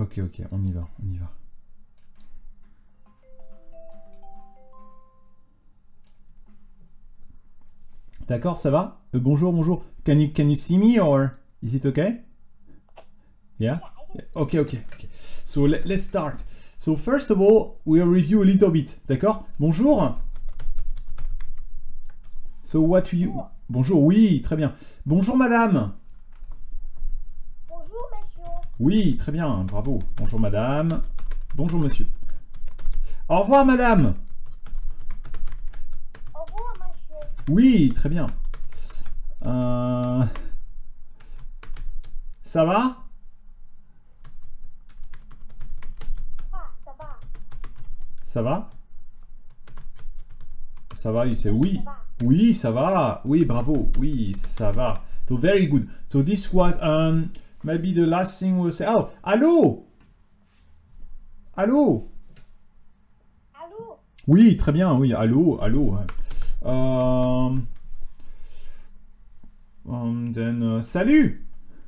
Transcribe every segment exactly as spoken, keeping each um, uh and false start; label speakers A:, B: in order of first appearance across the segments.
A: Ok, ok, on y va, on y va. D'accord, ça va? euh, Bonjour, bonjour. Can you, can you see me or is it okay? Yeah? Yeah. Okay, okay, okay. So let, let's start. So first of all, we'll review a little bit. D'accord? Bonjour. So what you... Bonjour, oui, très bien. Bonjour madame.
B: Bonjour monsieur.
A: Oui, très bien, bravo. Bonjour madame. Bonjour monsieur. Au revoir madame.
B: Au revoir monsieur.
A: Oui, très bien. Euh... Ça va?
B: Ah, ça va.
A: Ça va? Ça va, you say oui.
B: Ça va.
A: Oui, ça va. Oui, bravo. Oui, ça va. So very good. So this was um maybe the last thing we'll say. Oh, allô? Allô?
B: Allô?
A: Oui, très bien. Oui, allô, allô. Um, um, then uh, salut.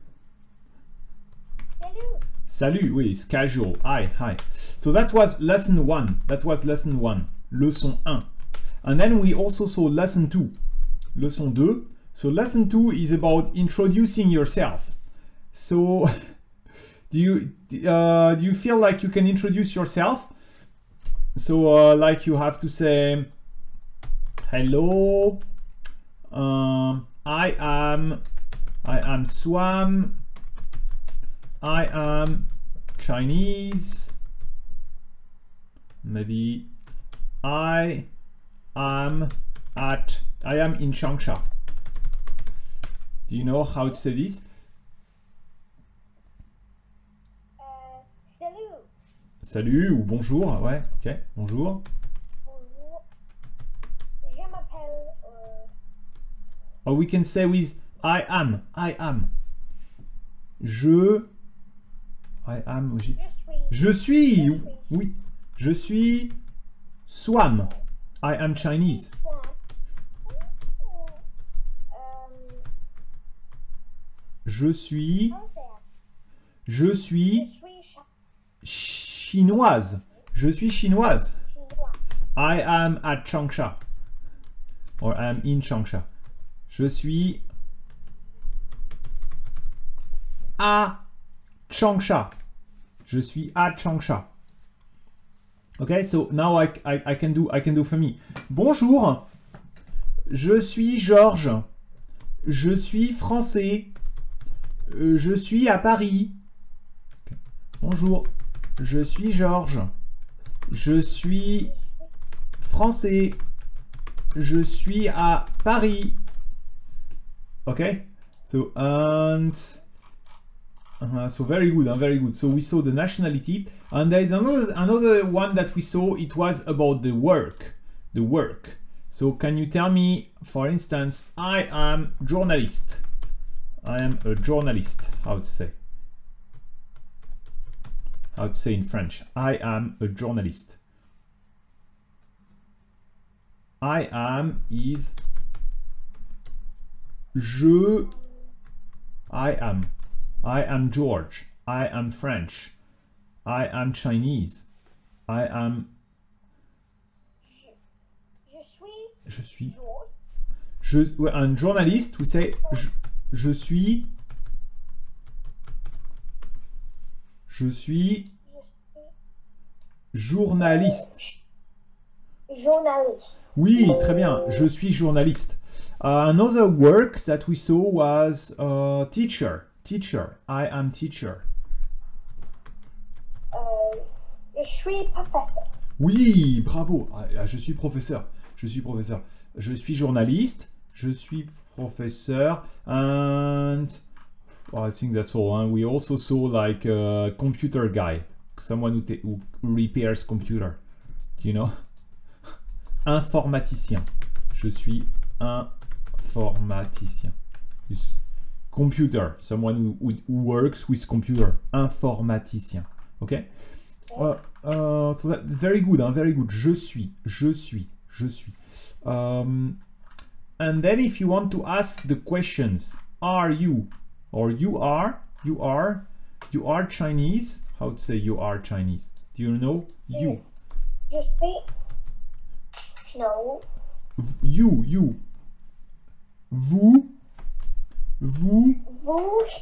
B: Salut.
A: Salut. Oui, it's casual. Hi, hi. So that was lesson one. That was lesson one. Leçon un. And then we also saw lesson two. Leçon deux. So lesson two is about introducing yourself. So do you uh, do you feel like you can introduce yourself? So uh, like you have to say, hello, um, I am I am Swam, I am Chinese, maybe I am at I am in Changsha. Do you know how to say this?
B: Euh, salut.
A: Salut ou bonjour, ouais, ok, bonjour.
B: Bonjour. Je m'appelle... Euh,
A: Or we can say with I am, I am. Je, I am,
B: je suis.
A: je suis,
B: Je suis.
A: oui, je suis Swam. I am Chinese.
B: Swan. Euh,
A: Je suis,
B: français.
A: je
B: Je
A: suis
B: suis cha-
A: chinoise. Je suis chinoise.
B: chinois.
A: I am at Changsha. Or I am in Changsha. Je suis à Changsha. Je suis à Changsha. Okay, so now I, I, I can do I can do for me. Bonjour. Je suis Georges. Je suis français. Euh, Je suis à Paris. Okay. Bonjour. Je suis Georges. Je suis français. Je suis à Paris. Okay? So, and... Uh, so very good, uh, very good. So we saw the nationality. And there is another, another one that we saw. It was about the work. The work. So can you tell me, for instance, I am journalist. I am a journalist. How to say? How to say in French? I am a journalist. I am is je. I am. I am George. I am French. I am Chinese. I am.
B: Je, je suis
A: Je suis.
B: George.
A: Je, ouais, un journaliste, we say je, je suis. Je suis
B: Je suis
A: journaliste.
B: journaliste.
A: Oui, très bien. Je suis journaliste. Uh, another work that we saw was uh, teacher. Teacher. I am teacher.
B: Euh, je suis professeur.
A: Oui, bravo. Ah, je suis professeur. Je suis professeur. Je suis journaliste. Je suis professeur. And well, I think that's all. Hein. We also saw like a computer guy. Someone who, who repairs computer. You know? Informaticien. Je suis informaticien. Computer. Someone who, who, who works with computer. Informaticien. Okay? Uh, uh, so that's very good, hein, very good. Je suis, je suis, je suis. Um, and then if you want to ask the questions, are you, or you are, you are, you are Chinese. How to say you are Chinese? Do you know? You.
B: Je suis. No.
A: You, you. Vous. Vous.
B: Vous.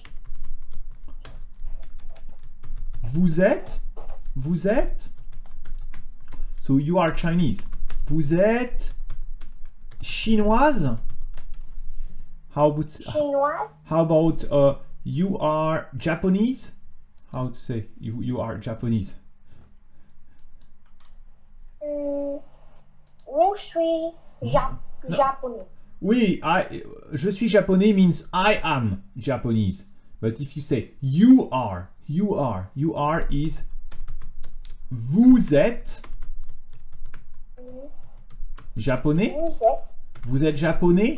A: Vous êtes. Vous êtes. So you are Chinese. Vous êtes chinoise. How about
B: Chinoise.
A: how about uh, you are Japanese? How to say you you are Japanese?
B: Hmm. Où suis ja japonais?
A: Oui, I je suis japonais means I am Japanese. But if you say you are, you are, you are is vous êtes japonais?
B: Vous êtes.
A: Vous êtes japonais?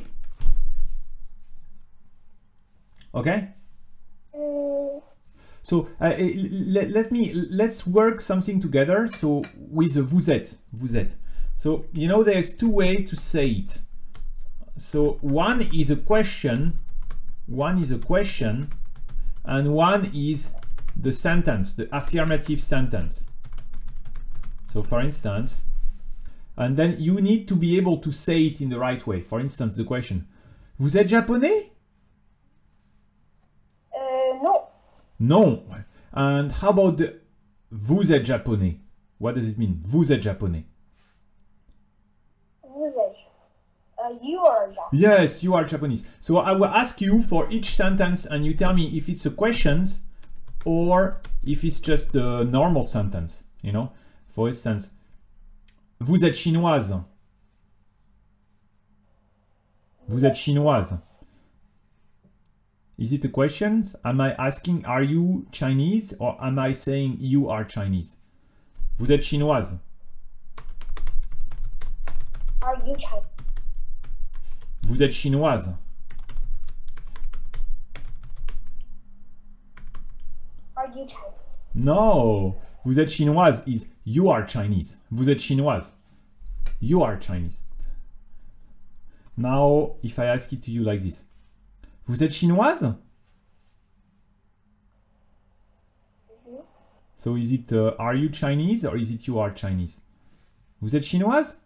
A: Okay?
B: Hmm.
A: So uh, let, let me let's work something together. So with the vous êtes, vous êtes. So you know there's two ways to say it. So one is a question, one is a question, and one is the sentence, the affirmative sentence. So for instance, and then you need to be able to say it in the right way. For instance, the question, vous êtes japonais?
B: Euh, non.
A: Non. And how about the vous êtes japonais? What does it mean? Vous êtes japonais.
B: Vous êtes. Uh, you are Japanese.
A: Yes, you are Japanese. So I will ask you for each sentence and you tell me if it's a question or if it's just a normal sentence, you know? For instance, vous êtes chinoise. Vous êtes chinoise. Is it a question? Am I asking, are you Chinese? Or am I saying you are Chinese? Vous êtes chinoise.
B: Are you Chinese?
A: Vous êtes chinoise.
B: Are you Chinese?
A: No. Vous êtes chinoise is you are Chinese. Vous êtes chinoise. You are Chinese. Now, if I ask it to you like this. Vous êtes chinoise?
B: Mm-hmm.
A: So is it uh, are you Chinese or is it you are Chinese? Vous êtes chinoise?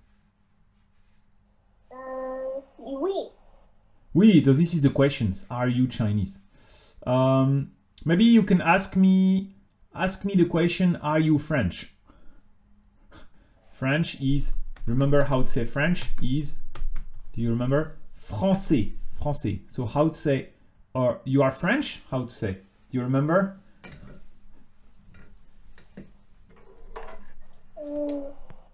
B: Uh, oui.
A: Oui, so this is the question. Are you Chinese? Um, maybe you can ask me ask me the question, are you French? French is, remember how to say French is, do you remember? Français. Français. So how to say, or you are French? How to say? Do you remember?
B: Mm.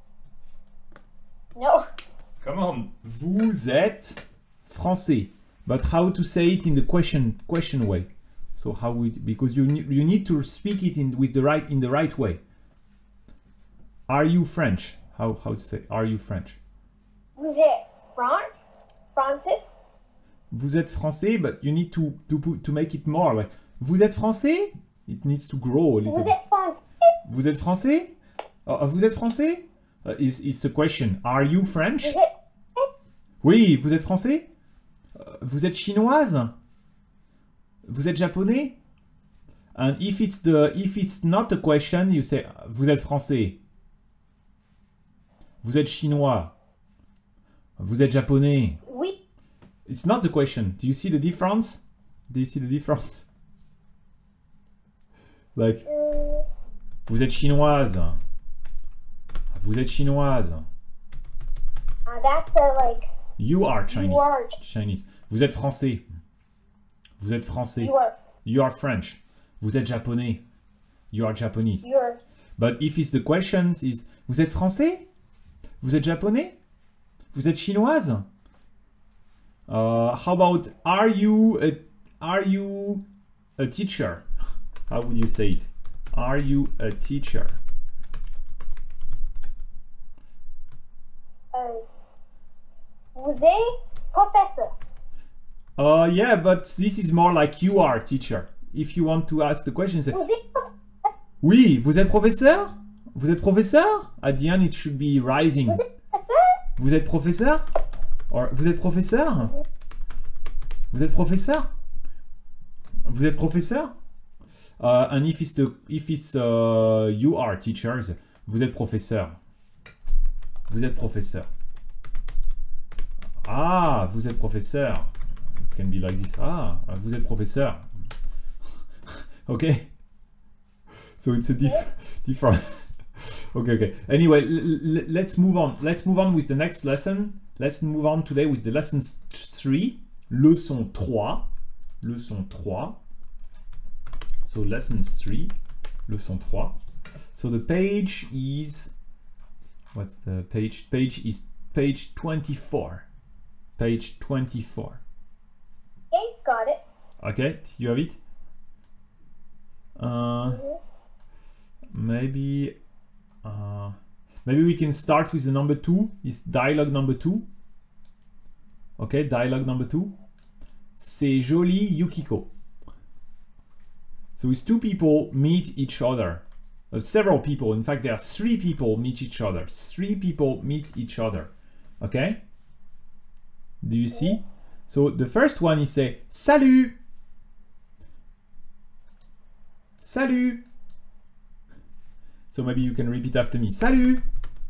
B: No.
A: Come on. Vous êtes français. But how to say it in the question question way? So how we, because you ne- you need to speak it in with the right in the right way. Are you French? How how to say? Are you French?
B: Vous êtes Fran Francis?
A: Vous êtes français, but you need to to put, to make it more like vous êtes français. It needs to grow a little.
B: Vous
A: bit.
B: êtes français?
A: Vous êtes français? Uh, vous êtes français? Uh, is is the question? Are you French?
B: Vous êtes.
A: Oui, vous êtes français? Uh, vous êtes chinoise? Vous êtes japonais? And if it's the if it's not a question, you say vous êtes français. Vous êtes chinois. Vous êtes japonais.
B: Oui.
A: It's not the question. Do you see the difference? Do you see the difference? Like,
B: Mm,
A: vous êtes chinoise. Vous êtes chinoise.
B: uh, that's a like.
A: You are Chinese.
B: You are.
A: Chinese. Vous êtes français. Vous êtes français.
B: You are.
A: You are French. Vous êtes japonais. You are Japanese.
B: You're.
A: But if it's the questions is vous êtes français? Vous êtes japonais? Vous êtes chinoise? Uh, how about are you a, are you a teacher? How would you say it? Are you a teacher?
B: Uh, vous êtes professeur?
A: Uh, yeah, but this is more like you are teacher. If you want to ask the question, say,
B: Vous êtes.
A: oui, vous êtes professeur? Vous êtes professeur? At the end, it should be rising.
B: Vous êtes professeur?
A: Vous êtes professeur? Or, vous êtes professeur? Vous êtes professeur? Vous êtes professeur? Uh, and if it's, the, if it's uh, you are teachers, vous êtes professeur. Vous êtes professeur. Ah, vous êtes professeur. It can be like this. Ah, vous êtes professeur. Okay. So it's a diff different. Okay, okay. Anyway, let's move on. Let's move on with the next lesson. Let's move on today with the lesson three. Leçon trois. Leçon trois. So lesson three. Leçon trois. So the page is, what's the page? Page is page twenty-four. Page twenty-four.
B: Okay, got it.
A: Okay, you have it? Uh,
B: Mm-hmm.
A: maybe, uh, maybe we can start with the number two. Is dialogue number two. Okay, dialogue number two. C'est joli, Yukiko. So it's two people meet each other. Uh, several people. In fact, there are three people meet each other. Three people meet each other. Okay? Do you see? So the first one is say salut. Salut. So maybe you can repeat after me. Salut.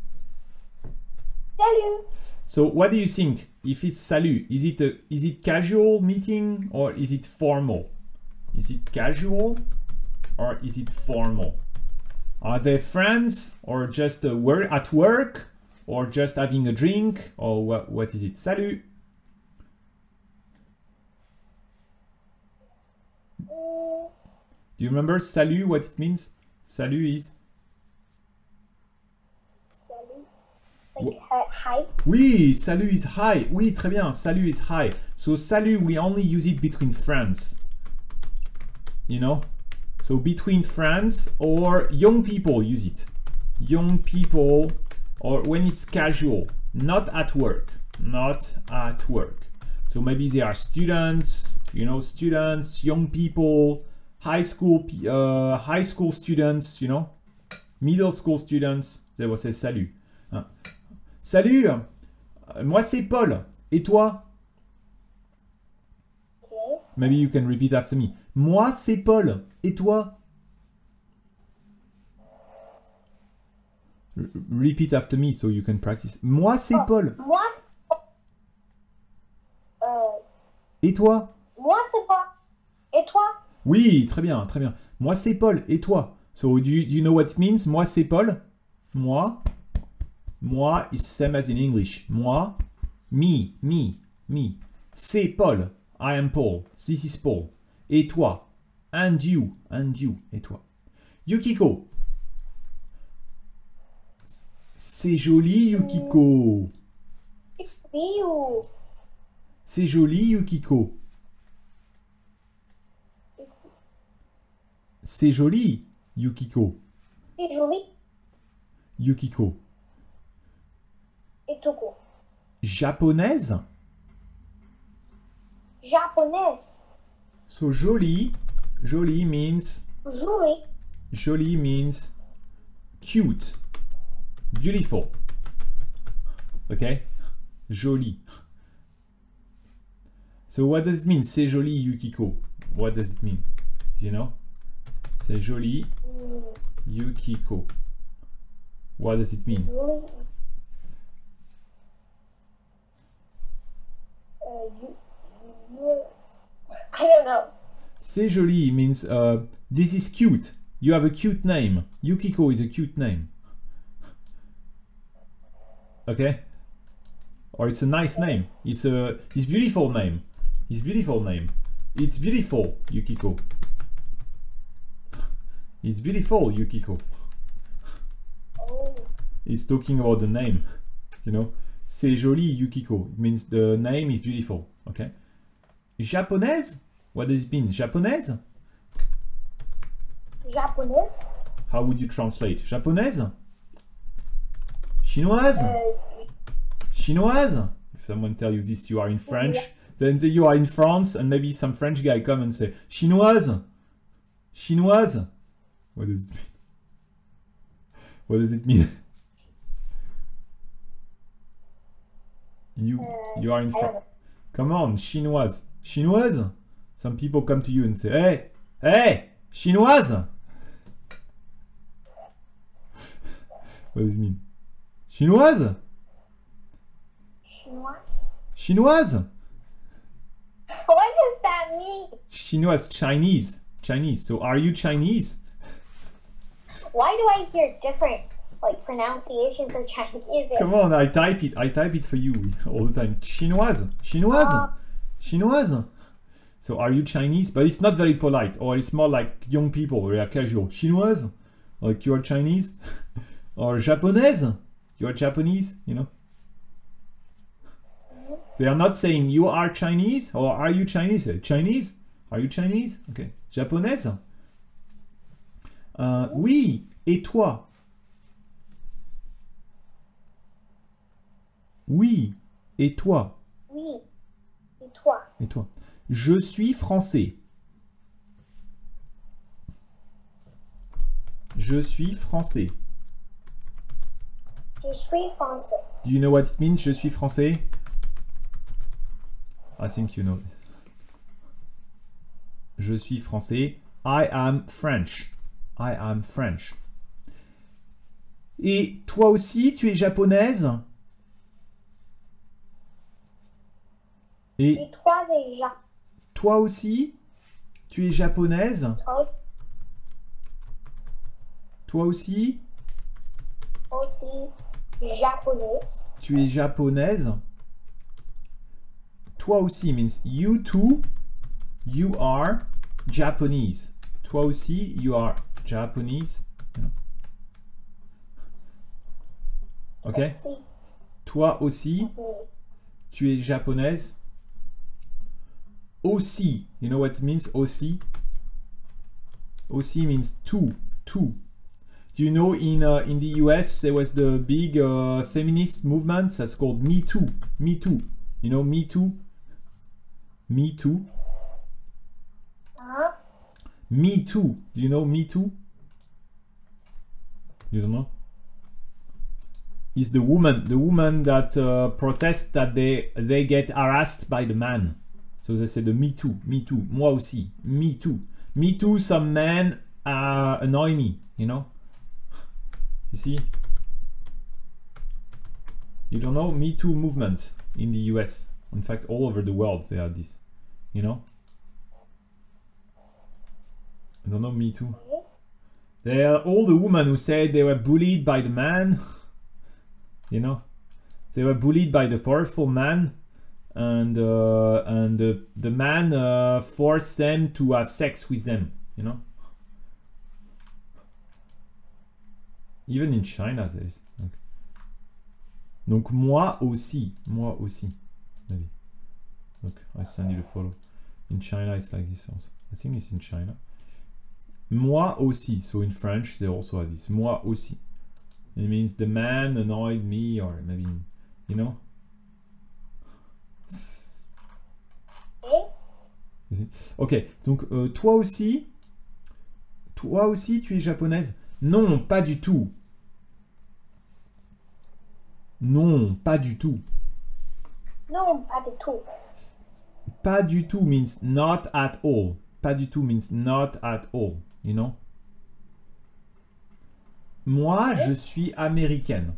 B: Salut.
A: So what do you think? If it's salut, is it a is it casual meeting or is it formal? Is it casual or is it formal? Are they friends or just uh, work at work or just having a drink or what what is it? Salut.
B: Mm,
A: Do you remember salut, what it means? Salut is...
B: salut. Like hi. hi.
A: Oui, salut is hi. Oui, très bien. Salut is hi. So salut, we only use it between friends. You know? So between friends or young people use it. Young people or when it's casual, not at work. Not at work. So maybe they are students, you know, students, young people, high school, uh, high school students, you know, middle school students. They will say salut. Hein. Salut, moi c'est Paul. Et toi?
B: Okay.
A: Maybe you can repeat after me. Moi c'est Paul. Et toi? R repeat after me so you can practice. Moi c'est
B: Oh,
A: Paul.
B: Moi, c'est- euh,
A: Et toi?
B: moi c'est pas. Et toi?
A: Oui, très bien, très bien. Moi c'est Paul. Et toi? So do you, do you know what it means? Moi c'est Paul. Moi. Moi is same as in English. Moi. Me. Me. Me. C'est Paul. I am Paul. This is Paul. Et toi? And you. And you. Et toi? Yukiko. C'est joli, Yukiko.
B: It's me ou.
A: C'est joli, Yukiko. C'est joli, Yukiko.
B: C'est joli.
A: Yukiko.
B: Et tout court.
A: Japonaise.
B: Japonaise.
A: So joli. Joli means...
B: Joli.
A: Joli means cute. Beautiful. Okay? Joli. So what does it mean? C'est joli, Yukiko. What does it mean? Do you know? C'est joli,
B: Mm,
A: Yukiko. What does it mean?
B: joli. Uh, you, you, I don't know.
A: C'est joli means uh, this is cute. You have a cute name. Yukiko is a cute name. Okay? Or it's a nice name. It's a it's beautiful name. It's beautiful name. It's beautiful, Yukiko. It's beautiful, Yukiko.
B: Oh,
A: It's talking about the name. You know? C'est joli, Yukiko. It means the name is beautiful. Okay? Japonaise? What does it mean? Japonaise?
B: japonaise.
A: How would you translate? Japonaise? Chinoise?
B: Uh,
A: Chinoise? If someone tell you this, you are in French, then you are in France, and maybe some French guy come and say, Chinoise? Chinoise? What does it mean? What does it mean? You, you are in
B: I don't
A: France.
B: know.
A: Come on, Chinoise. Chinoise? Some people come to you and say, hey, hey, Chinoise. What does it mean? Chinoise.
B: Chinoise.
A: Chinoise.
B: What does that mean?
A: Chinoise. Chinese. Chinese. So are you Chinese?
B: Why do I hear different like pronunciation for Chinese?
A: Come on, I type it. I type it for you all the time. Chinoise. Chinoise.
B: Uh,
A: Chinoise. So are you Chinese? But it's not very polite, or it's more like young people, we are casual. Chinoise, like you are Chinese, or Japonaise, you are Japanese, you know. They are not saying you are Chinese or are you Chinese. Chinese? Are you Chinese? Okay. Japonaise. Euh, oui. Et toi? Oui. Et toi?
B: Oui. Et toi?
A: Et toi? Je suis français. Je suis français.
B: Je suis français.
A: Do you know what it means? Je suis français. I think you know. Je suis français. I am French. I am French. Et toi aussi, tu es japonaise? Et
B: Et toi, c'est ja.
A: toi aussi, tu es japonaise?
B: Toi
A: Toi aussi,
B: aussi japonaise.
A: tu es japonaise? Toi aussi means you too, you are Japanese. Toi aussi, you are Japanese. You know. Ok?
B: Aussi.
A: Toi aussi,
B: Oui.
A: tu es japonaise. Aussi, you know what it means? Aussi. Aussi means two, two. Do you know in uh, in the U S there was the big uh, feminist movement that's called Me Too. Me Too. You know Me Too. Me Too.
B: Huh?
A: Me Too. Do you know Me Too? You don't know? It's the woman, the woman that uh, protest that they they get harassed by the man. So they say the Me Too, Me Too. Moi aussi, Me Too. Me Too. Some men uh, annoy me. You know. You see? You don't know Me Too movement in the U S. In fact, all over the world they have this. You know? I don't know Me Too. They are all the women who said they were bullied by the man. You know? They were bullied by the powerful man, and uh, and the, the man uh, forced them to have sex with them. You know? Even in China, there is. Okay. Donc moi aussi, moi aussi. Maybe. Look, I send you the photo. In China, it's like this also. I think it's in China. Moi aussi. So in French, they also have this. Moi aussi. It means the man annoyed me, or maybe, you know. Ok. Donc euh, toi aussi, toi aussi, tu es japonaise? Non, pas du tout. Non, pas du tout.
B: Non, pas du tout.
A: Pas du tout means not at all. Pas du tout means not at all, you know? Moi, je suis américaine.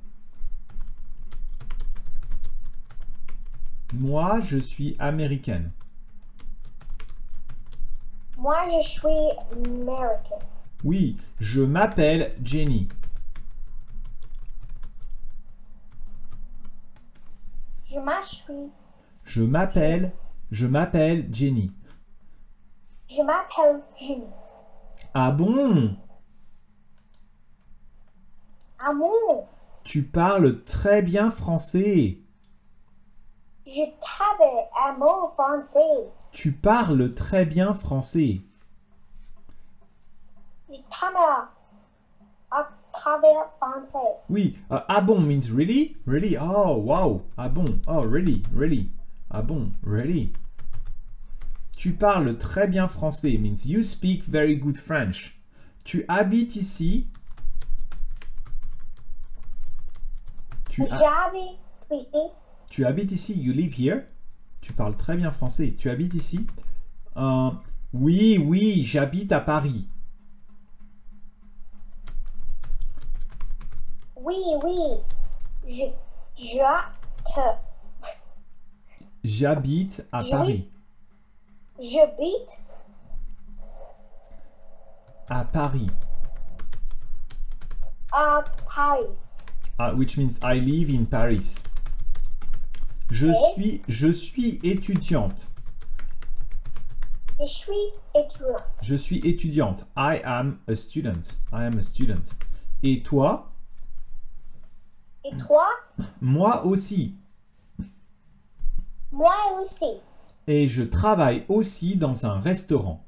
A: Moi, je suis américaine.
B: Moi, je suis American.
A: Oui, je m'appelle Jenny.
B: Je m'appelle.
A: Je m'appelle, je m'appelle Jenny.
B: Je m'appelle Jenny.
A: Ah bon?
B: Ah bon?
A: Tu parles très bien français.
B: Je t'avais un mot français.
A: Tu parles très bien français.
B: Je t'avais à travers français.
A: Oui, uh, ah bon means really? Really? Oh, wow. Ah bon. Oh, really? Really? Ah bon? Really? Tu parles très bien français means you speak very good French. Tu habites ici. Tu, ha
B: J'habite ici.
A: tu habites ici. You live here. Tu parles très bien français. Tu habites ici. Euh, oui, oui, j'habite à Paris.
B: Oui, oui. Je, je,
A: J'habite à
B: Oui.
A: Paris.
B: j'habite
A: À Paris.
B: à Paris.
A: Ah, which means I live in Paris. Je
B: Ok.
A: suis, je suis étudiante.
B: Je suis étudiante.
A: Je suis étudiante. I am a student. I am a student. Et toi?
B: Et toi?
A: Moi aussi.
B: Moi aussi.
A: Et je travaille aussi dans un restaurant.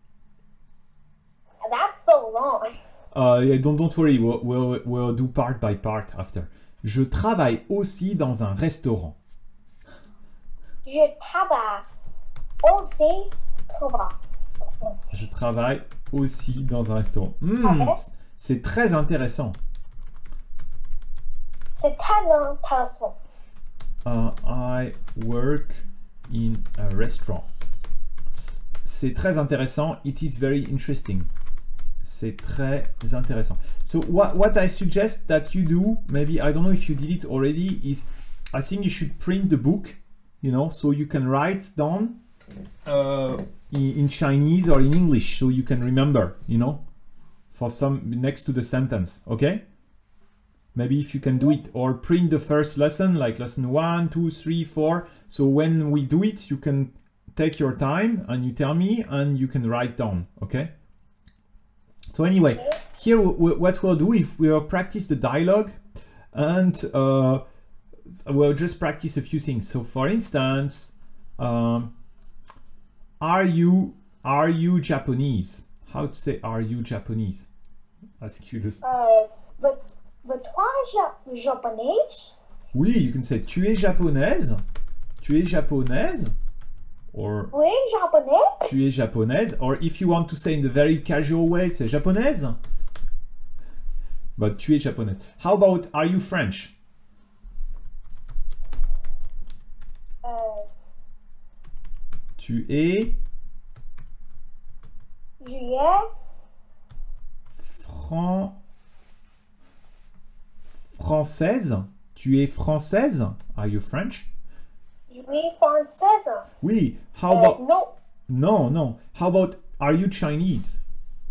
B: That's so long.
A: Uh, yeah, don't, don't worry, we'll, we'll, we'll do part by part after. Je travaille aussi dans un restaurant.
B: Je travaille aussi. Travaille.
A: Je travaille aussi dans un restaurant. Hmm,
B: Ah,
A: c'est très intéressant.
B: C'est très intéressant.
A: Uh, I work in a restaurant. C'est très intéressant. It is very interesting. C'est très intéressant. So what, what I suggest that you do, maybe, I don't know if you did it already, is I think you should print the book, you know, so you can write down uh, in, in Chinese or in English, so you can remember, you know, for some next to the sentence, okay? Maybe if you can do it, or print the first lesson, like lesson one, two, three, four. So when we do it, you can take your time and you tell me and you can write down, okay? So anyway, here w what we'll do, if we'll practice the dialogue and uh, we'll just practice a few things. So for instance, um, are you, are you Japanese? How to say, are you Japanese? That's curious.
B: Euh, but, but toi, ja- japonais?
A: Oui, you can say tu es japonaise, tu es japonaise, or
B: Oui, japonais.
A: tu es japonaise, or if you want to say in the very casual way, c'est japonaise. But tu es japonaise. How about are you French?
B: Euh,
A: Tu es
B: juillet.
A: fran... française. Tu es française? Are you French?
B: Je suis française.
A: Oui. How
B: Euh,
A: about
B: non.
A: no, no. How about are you Chinese?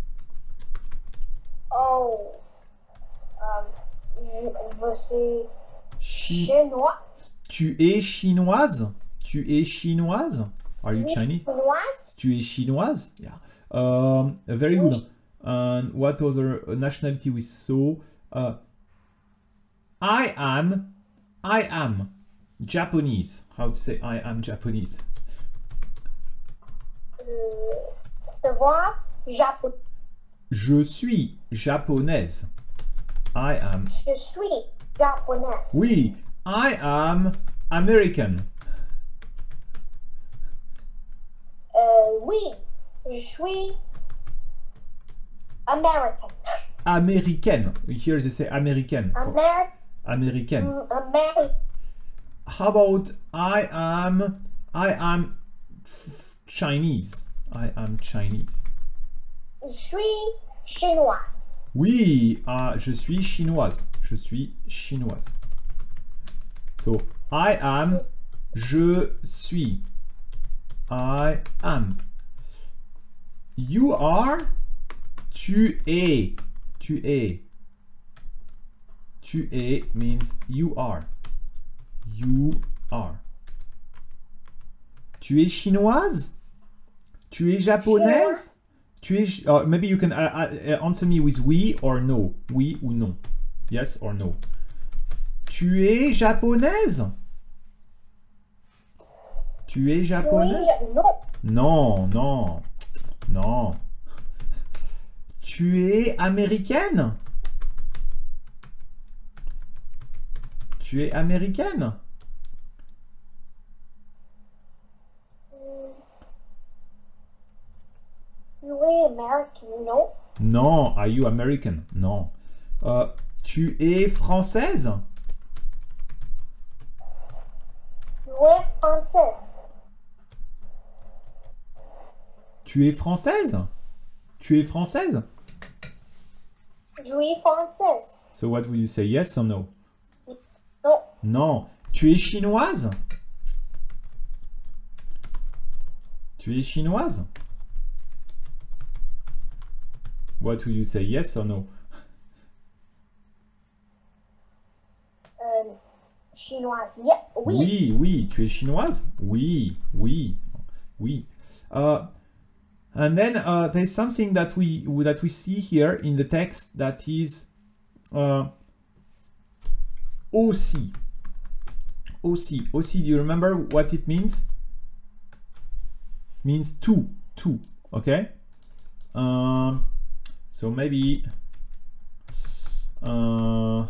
B: Oh. Um, je, je suis
A: Chi-
B: chinois.
A: Tu es chinoise? Tu es chinoise? Are you Chinese?
B: Chinoise.
A: Tu es chinoise? Yeah. Um, very good. And what other nationality we saw? Uh, I am, I am Japanese. How to say I am Japanese?
B: Euh, savoir japon.
A: Je suis japonaise. I am.
B: Je suis japonaise.
A: Oui, I am American.
B: Euh, oui, je suis American.
A: American. Here they say American. for
B: Amer
A: American.
B: American.
A: How about I am, I am f- Chinese. I am Chinese.
B: Je suis chinoise.
A: Oui, ah, je suis chinoise. Je suis chinoise. So, I am, je suis. I am. You are, tu es. Tu es. Tu es means you are. You are. Tu es chinoise? Tu es japonaise? Tu es, uh, maybe you can uh, uh, answer me with oui or no. Oui ou non. Yes or no. Tu es japonaise? Tu es japonaise?
B: Oui, non.
A: Non, non, non. Tu es américaine? Tu es américaine?
B: Oui, American, non.
A: Non. Are you American? Non. Euh, tu es française?
B: Oui, française.
A: Tu es française? Tu es française?
B: Je suis française.
A: So what will you say, yes or no?
B: Non.
A: Non. Tu es chinoise? Tu es chinoise? What will you say, yes or no?
B: Euh, chinoise. Yeah. Oui.
A: Oui, oui. Tu es chinoise? Oui, oui, oui. Uh, and then uh, there's something that we that we see here in the text that is uh, aussi. Aussi. Aussi. Do you remember what it means? Means two. Two. Okay. Um. So maybe. Uh,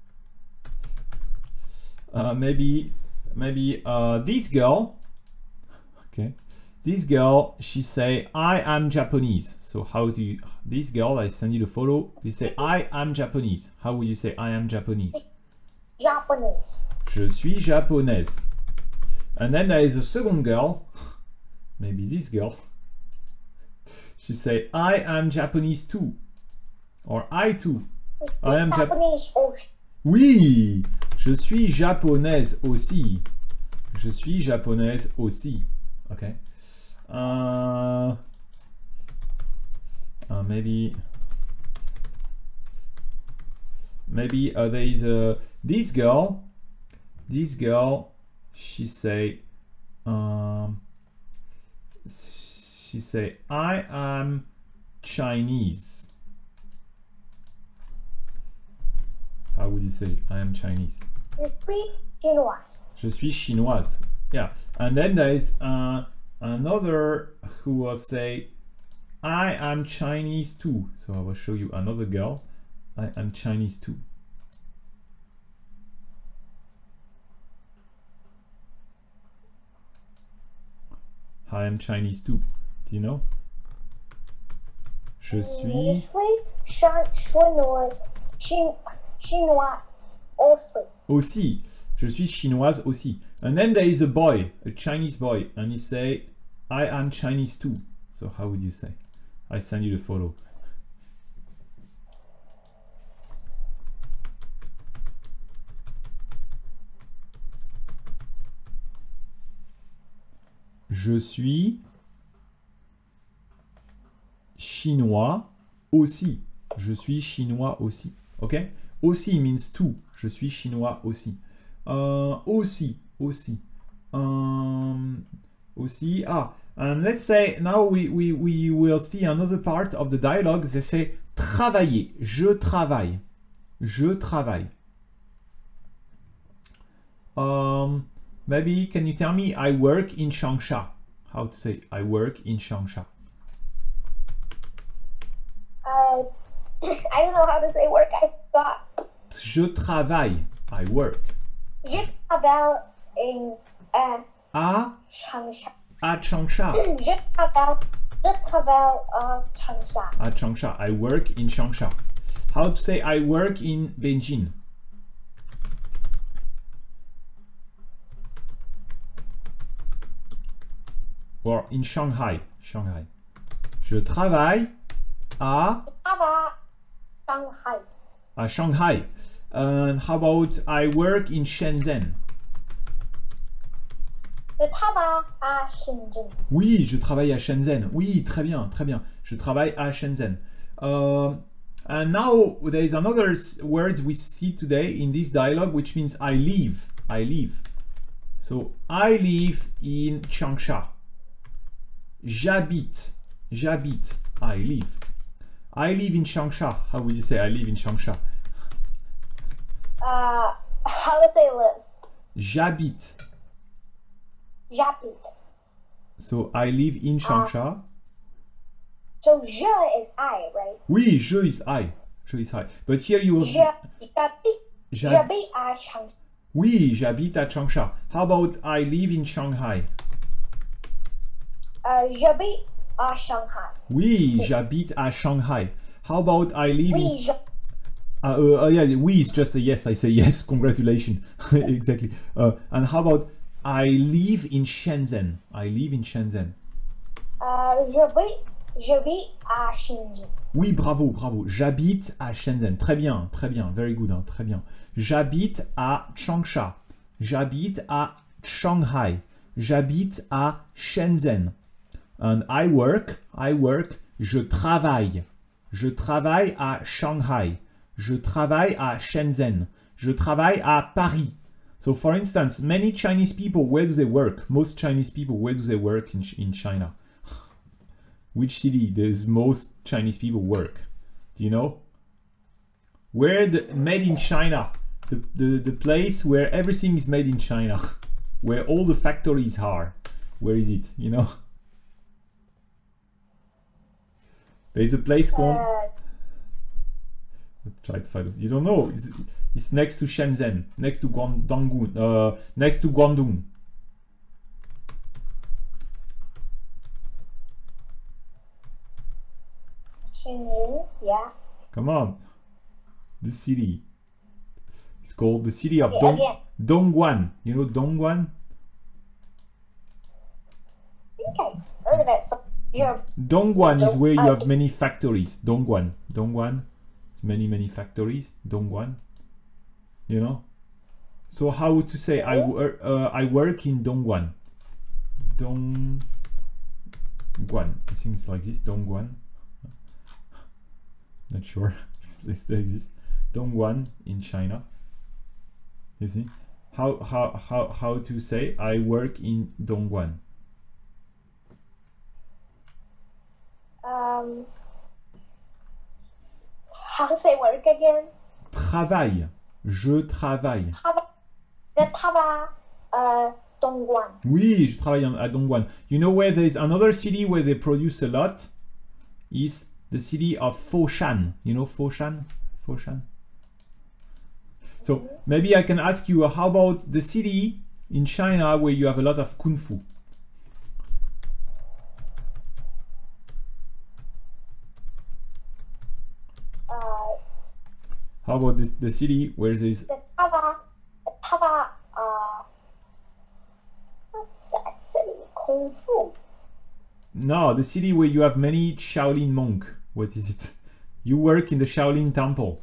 A: uh, maybe maybe uh, this girl. Okay. This girl, she say, I am Japanese. So how do you, this girl, I send you the photo, they say, I am Japanese. How would you say, I am Japanese?
B: Japanese.
A: Je suis japonaise. And then there is a second girl, maybe this girl. She say, I am Japanese too. Or I too. I am
B: Japanese. Jap
A: oui, je suis japonaise aussi. Je suis japonaise aussi. Okay. Uh, uh, maybe maybe uh, there is a this girl this girl she say um, she say I am Chinese. How would you say I am Chinese?
B: Je suis chinoise.
A: Je suis chinoise. Yeah, and then there is uh, another who will say, I am Chinese too. So I will show you another girl. I am Chinese too. I am Chinese too. Do you know? Je suis...
B: Je suis chinoise. Chinois aussi.
A: Aussi. Je suis chinoise aussi. And then there is a boy, a Chinese boy, and he say, I am Chinese too. So how would you say? I send you the photo. Je suis chinois aussi. Je suis chinois aussi. Okay? Aussi means too. Je suis chinois aussi. Uh, aussi, aussi, um, aussi. Ah, and let's say now we, we, we will see another part of the dialogue. They say travailler. Je travaille. Je travaille. Um, maybe can you tell me I work in Changsha? How to say I work in Changsha?
B: Uh, I don't know how to say work. I forgot.
A: Je travaille. I work.
B: Je travaille in uh,
A: À
B: Changsha.
A: à Changsha.
B: Je travaille, je travaille à Changsha.
A: À Changsha. I work in Changsha. How to say I work in Beijing? Or in Shanghai. Shanghai. Je travaille à
B: Je travaille à Shanghai.
A: à Shanghai. And how about I work in Shenzhen?
B: Je travaille à Shenzhen.
A: Oui, je travaille à Shenzhen. Oui, très bien, très bien. Je travaille à Shenzhen. Uh, and now there is another word we see today in this dialogue, which means I live. I live. So I live in Changsha. J'habite. J'habite. I live. I live in Changsha. How would you say I live in Changsha?
B: Uh, how to say live?
A: J'habite.
B: J'habite.
A: So I live in Changsha.
B: So je is I, right?
A: Oui, je is I. Je is I. But here you will...
B: Je, j'habite,
A: J'hab-
B: j'habite à Changsha.
A: Oui, j'habite à Changsha. How about I live in Shanghai?
B: Uh, j'habite à Shanghai.
A: Oui, j'habite à Shanghai. How about I live
B: Oui,
A: in...
B: je,
A: Uh, uh, uh, yeah, oui is just a yes. I say yes. Congratulations. Exactly. Uh, and how about I live in Shenzhen? I live in Shenzhen.
B: uh, j'habite j'habite à Shenzhen.
A: Oui, bravo, bravo. J'habite à Shenzhen. Très bien, très bien. Very good, hein, très bien. J'habite à Changsha. J'habite à Shanghai. J'habite à Shenzhen. And I work, I work, je travaille. Je travaille à Shanghai. Je travaille à Shenzhen. Je travaille à Paris. So for instance, many Chinese people, where do they work? Most Chinese people, where do they work in, in China? Which city does most Chinese people work? Do you know? Where the made in China, the, the, the place where everything is made in China, where all the factories are. Where is it? You know? There is a place called.
B: Uh,
A: Let's try to find it. You don't know. It's, it's next to Shenzhen, next to Guangdong, uh, next to Guangdong.
B: Shenzhen, yeah.
A: Come on. The city. It's called the city of
B: Okay,
A: Dong
B: again.
A: Dongguan. You know Dongguan?
B: I think I heard of it. So you're
A: Dongguan is where you
B: Uh,
A: have many factories. Dongguan. Dongguan. Many, many factories. Dongguan. You know? So how to say I, wor uh, I work in Dongguan. Dongguan. I think it's like this. Dongguan. Not sure if it still exists. Dongguan in China. You see? How, how, how, how to say I work in Dongguan?
B: um. How to say work again?
A: Travaille. Je travaille.
B: Tava, the Tava, uh, Dongguan.
A: Oui, je travaille à Dongguan. You know where there is another city where they produce a lot? Is the city of Foshan. You know Foshan? Foshan? So mm-hmm. maybe I can ask you, uh, how about the city in China where you have a lot of Kung Fu?
B: Uh,
A: How about this, the city where there is...
B: the Tava, the Tava, uh, what's that city? Kung Fu.
A: No, the city where you have many Shaolin monk. What is it? You work in the Shaolin temple.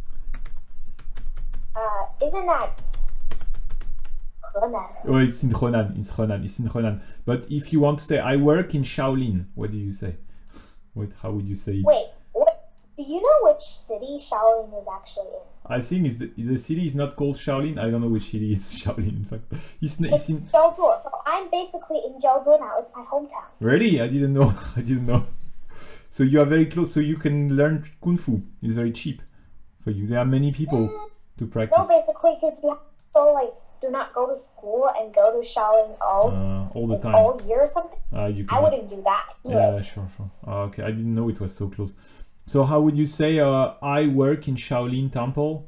B: Uh, isn't that Henan?
A: Oh, it's in Henan. It's Henan. It's in Henan. But if you want to say, I work in Shaolin, what do you say? What? How would you say it?
B: Wait, what? Do you know which city Shaolin is actually in?
A: I think it's the, the city is not called Shaolin. I don't know which city is Shaolin, in fact. It's,
B: It's
A: it's in...
B: Jiaozuo. So I'm basically in Jiaozuo now. It's my hometown.
A: Really? I didn't know. I didn't know. So you are very close, so you can learn Kung Fu. It's very cheap for you. There are many people
B: Mm,
A: to practice.
B: no, basically, because we have to like do not go to school and go to Shaolin all
A: Uh, all the
B: like,
A: time.
B: all year or something.
A: Uh, you can.
B: I wouldn't do that.
A: Yeah, sure, sure. Uh, okay, I didn't know it was so close. So how would you say, uh, I work in Shaolin Temple?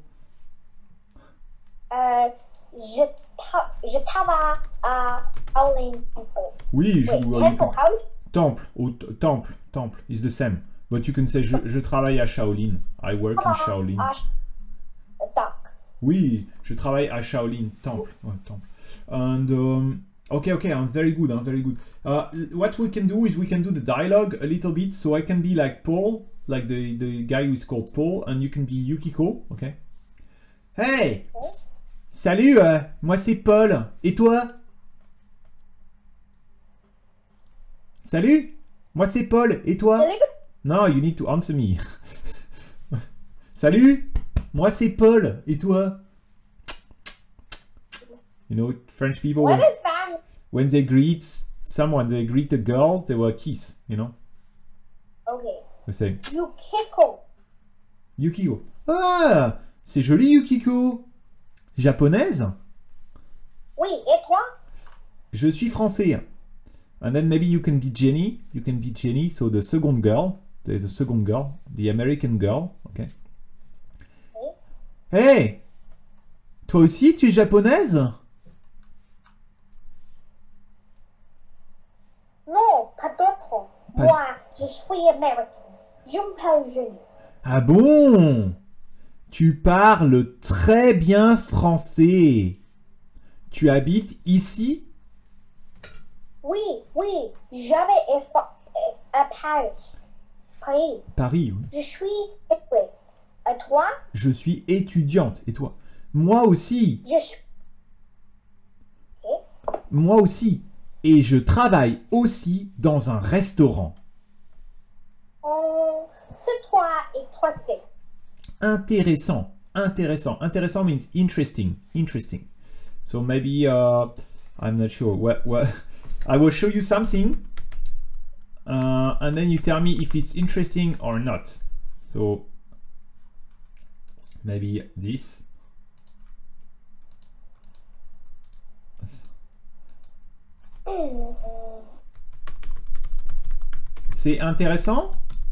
B: Uh, je ta je travaille à Shaolin Temple.
A: Oui, je,
B: Wait,
A: well, you
B: temple.
A: can-
B: How is
A: temple, ou t- temple, temple, is the same. But you can say, je, je travaille à Shaolin. I work in Shaolin.
B: Ah, duck.
A: Oui, je travaille à Shaolin Temple. Ouais, temple. And um, okay, okay, I'm very good. I'm very good. Uh, what we can do is we can do the dialogue a little bit. So I can be like Paul, like the the guy who is called Paul, and you can be Yukiko. Okay. Hey, s- salut. euh, moi c'est Paul. Et toi? Salut. Moi c'est Paul. Et toi?
B: Really good.
A: No, you need to answer me. Salut. Moi c'est Paul. Et toi? You know, French people,
B: What
A: when,
B: is that?
A: when they greet someone, they greet a girl, they will kiss, you know?
B: Okay.
A: They say,
B: Yukiko.
A: Yukiko. Ah, c'est joli Yukiko. Japonaise?
B: Oui, et toi?
A: Je suis français. And then maybe you can be Jenny. You can be Jenny, so the second girl. There's a second girl, the American girl, okay?
B: Oui.
A: Hey! Toi aussi, tu es japonaise?
B: Non, pas d'autre.
A: Pas-
B: Moi, je suis américaine. Je m'appelle Jenny.
A: Ah bon? Tu parles très bien français. Tu habites ici?
B: Oui, oui, j'avais effo- À Paris. Paris.
A: Paris, oui.
B: Je suis étudiante. À toi?
A: Je suis étudiante. Et toi? Moi aussi.
B: Je suis. Okay.
A: Moi aussi. Et je travaille aussi dans un restaurant.
B: Um, c'est toi et toi tu fais.
A: Intéressant. Intéressant. Intéressant means interesting. Interesting. So maybe uh, I'm not sure. What, what, I will show you something. Uh, and then you tell me if it's interesting or not. So maybe this.
B: Mm-hmm.
A: C'est intéressant?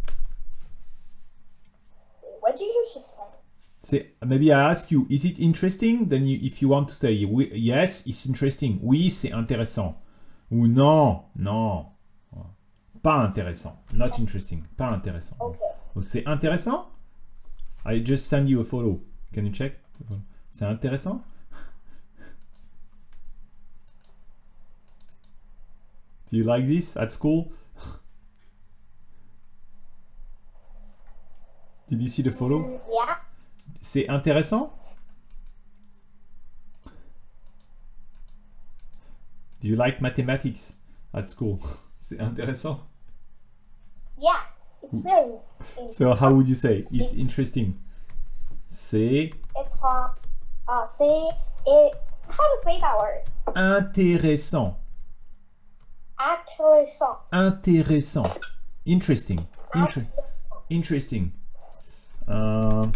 B: What did you just say?
A: C'est, maybe I ask you, is it interesting? Then you, if you want to say oui, yes, it's interesting. Oui, c'est intéressant. Ou non, non. Pas intéressant. Not interesting. Pas intéressant.
B: Okay.
A: Donc c'est intéressant? I just send you a photo. Can you check? C'est intéressant? Do you like this at school? Did you see the photo?
B: Mm, yeah.
A: C'est intéressant? Do you like mathematics at school? C'est intéressant?
B: Yeah. It's really.
A: So how would you say? It's interesting. C'est
B: Et toi? Uh, c'est. Et. How to say that word?
A: intéressant.
B: Intéressant.
A: Intéressant. Interesting. Inter interesting. Uh,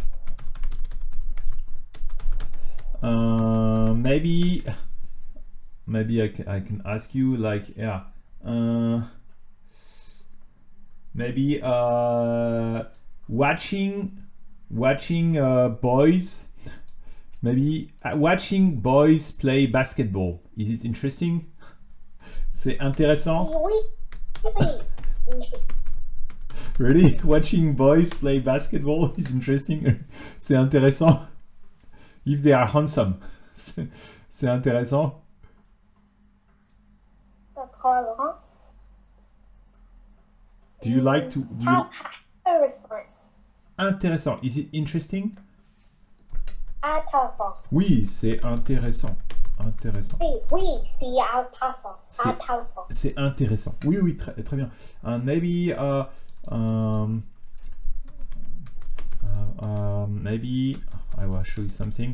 A: uh, maybe, maybe I can, I can ask you like, yeah, uh, maybe uh, watching, watching uh, boys, maybe uh, watching boys play basketball. Is it interesting? C'est intéressant.
B: Oui. Oui. Interesting.
A: Really? Watching boys play basketball is interesting. C'est intéressant. If they are handsome. C'est intéressant.
B: D'accord.
A: Do you like to... Do you...
B: How, how to respond?
A: Intéressant. Is it interesting?
B: Intéressant.
A: Oui, c'est intéressant. Intéressant.
B: Si, oui, c'est intéressant.
A: C'est-
B: Intéressant.
A: C'est intéressant. Oui, oui, très, très bien. And maybe... Uh, um, uh, um, maybe... I will show you something.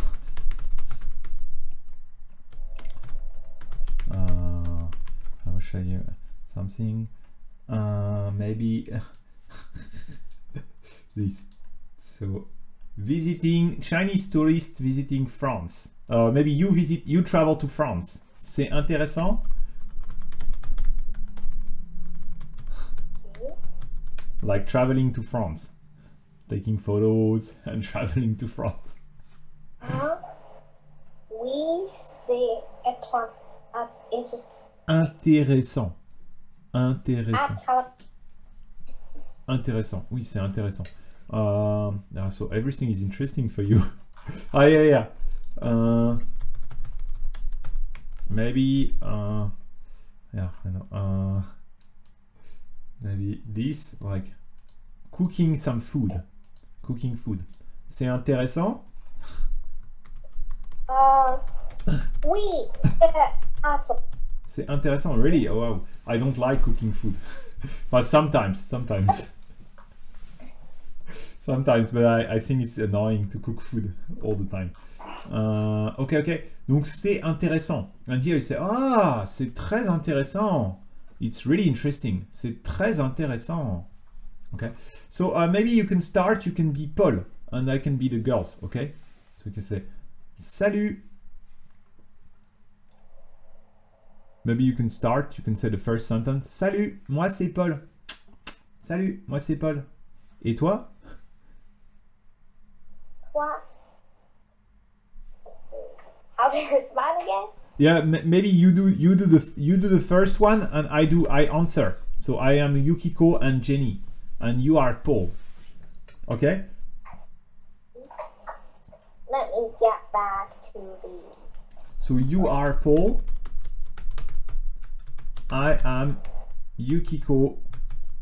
A: Uh, I will show you something. Uh, maybe this. So, visiting Chinese tourists visiting France. Uh, maybe you visit, you travel to France. C'est intéressant. Like traveling to France, taking photos and traveling to France.
B: Hein? Oui, c'est étrange. Ah, it's just
A: Intéressant. Intéressant.
B: intéressant.
A: Intéressant. Oui, c'est intéressant. Uh, yeah, so everything is interesting for you. Ah, yeah, yeah. Uh, maybe, uh, yeah, I know. Uh, maybe this, like cooking some food. Cooking food. C'est intéressant.
B: Uh, oui, c'est intéressant.
A: C'est intéressant, really. Oh, wow. I don't like cooking food. But sometimes, sometimes. Sometimes, but I, I think it's annoying to cook food all the time. Uh, ok, ok. Donc c'est intéressant. And here you say, ah, c'est très intéressant. It's really interesting. C'est très intéressant. Okay. So uh, maybe you can start, you can be Paul, and I can be the girls, okay? So you can say, salut. Maybe you can start, you can say the first sentence. Salut, moi c'est Paul. Salut, moi c'est Paul. Et toi?
B: Toi. How do you respond again?
A: Yeah, m- maybe you do you do the you do the first one and I do I answer. So I am Yukiko and Jenny, and you are Paul. Okay?
B: Let me get back to the.
A: So you are Paul. I am Yukiko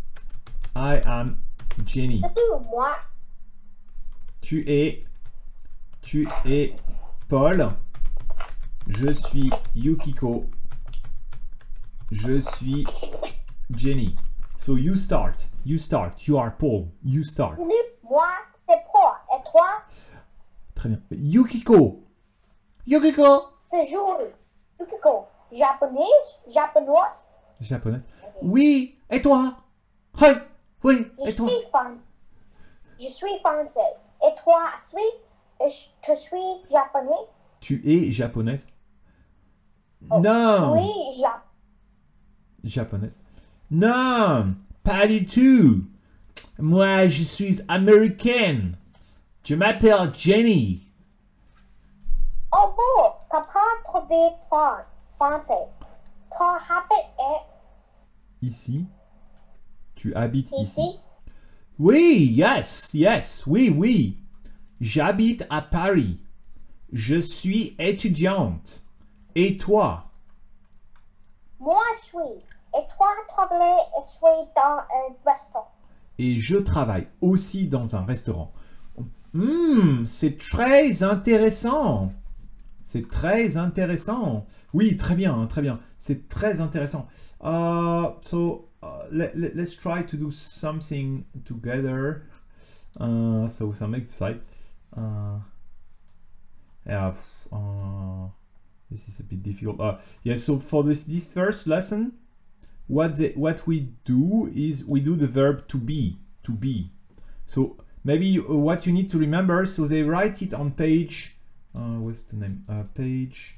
A: I am Jenny.
B: C'est moi.
A: Tu es, tu es Paul. Je suis Yukiko. Je suis Jenny. So you start. You start. You are Paul. You start.
B: Moi, c'est Paul. Et toi?
A: Très bien. Yukiko. Yukiko.
B: C'est Julie. Yukiko. Japonais? Japonaise?
A: Japonaise. Oui. Et toi? Hi. Oui.
B: Je
A: Et toi?
B: suis français. Je suis français. Et toi, suis, tu suis japonais?
A: Tu es japonaise?
B: Oh,
A: Non.
B: Oui, ja
A: Japonaise. Non, pas du tout. Moi, je suis américaine. Je m'appelle Jenny.
B: Oh bon, t'as pas trouvé fran- français. Ton habit est
A: Ici. Tu habites ici.
B: ici?
A: Oui, yes, yes, oui, oui. J'habite à Paris. Je suis étudiante. Et toi?
B: Moi, je suis. Et toi, travailles et suis dans un restaurant.
A: Et je travaille aussi dans un restaurant. Hmm, c'est très intéressant. C'est très intéressant. Oui, très bien, très bien. C'est très intéressant. Uh, so, uh, let, let, let's try to do something together. Uh, so, some exercise. Uh, yeah, uh, this is a bit difficult. Uh, yeah, so for this, this first lesson, what the, what we do is we do the verb to be, to be. So maybe you, uh, what you need to remember, so they write it on page, uh, what's the name, uh, page,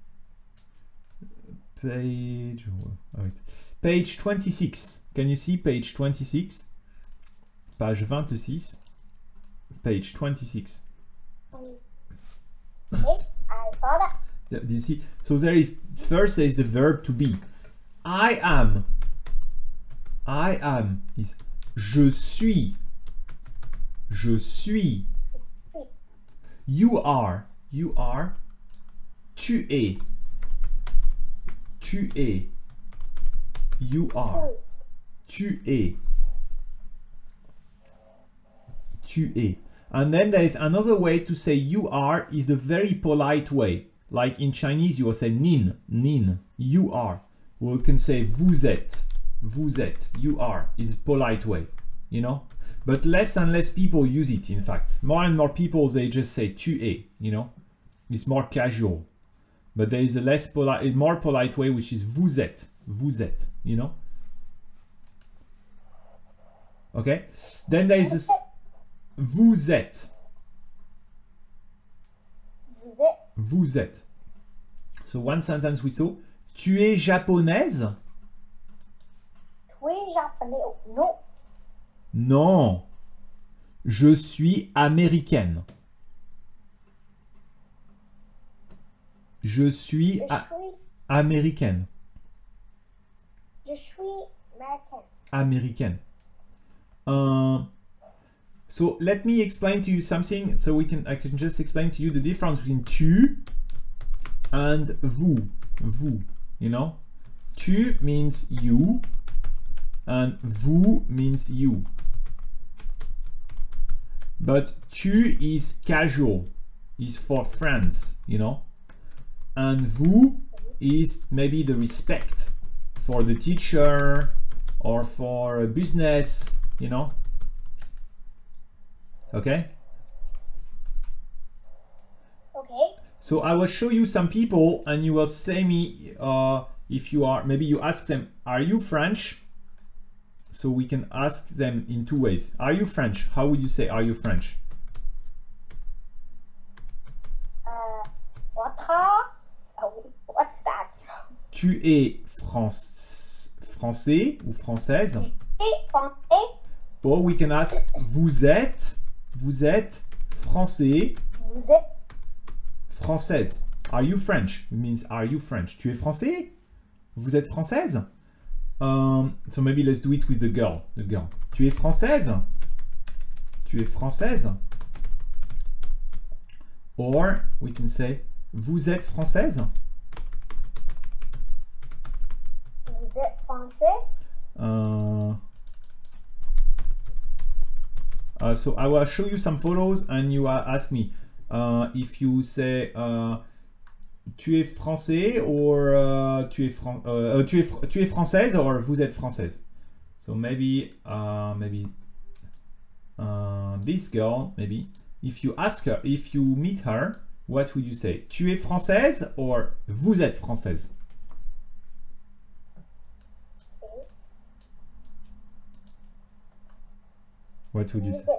A: page, oh, wait. Page twenty-six. Can you see page twenty-six? Page vingt-six, page twenty-six.
B: Yes, I saw that.
A: Do you see? So there is, first there is the verb to be. I am. I am is je suis. Je suis. You are. You are. Tu es. Tu es. You are. Tu es. Tu es. And then there is another way to say you are is the very polite way. Like in Chinese, you will say nin, nin, you are. Or you can say vous êtes, vous êtes, you are, is a polite way, you know? But less and less people use it, in fact. More and more people, they just say tu es, you know? It's more casual. But there is a less polite, a more polite way, which is vous êtes, vous êtes, you know? Okay? Then there is this, vous êtes.
B: Vous êtes.
A: Vous êtes. So one sentence we saw. Tu es japonaise?
B: Tu es japonais? Non.
A: Non. Je suis américaine. Je suis,
B: Je
A: a-
B: suis.
A: américaine.
B: Je suis américaine.
A: Américaine. Uh, so let me explain to you something. So we can, I can just explain to you the difference between tu and vous. Vous. You know, tu means you, and vous means you. But tu is casual, is for friends, you know, and vous is maybe the respect for the teacher or for a business, you know. Okay.
B: Okay.
A: So I will show you some people and you will say me uh, if you are, maybe you ask them, are you French? So we can ask them in two ways. Are you French? How would you say, are you French?
B: Uh, what? Oh, what's that?
A: Tu es France, français ou française?
B: Et français?
A: Or we can ask, vous êtes, vous êtes français,
B: Vous êtes.
A: française. Are you French? It means, are you French? Tu es français? Vous êtes française? Um, so maybe let's do it with the girl. The girl. Tu es française? Tu es française? Or we can say, vous êtes française?
B: Vous êtes français?
A: Uh, Uh, so I will show you some photos and you uh, ask me uh, if you say uh, tu es français or uh, tu es fran uh, tu es tu es française or vous êtes française. So maybe uh, maybe uh, this girl, maybe if you ask her, if you meet her, what would you say? Tu es française or vous êtes française? What would you say?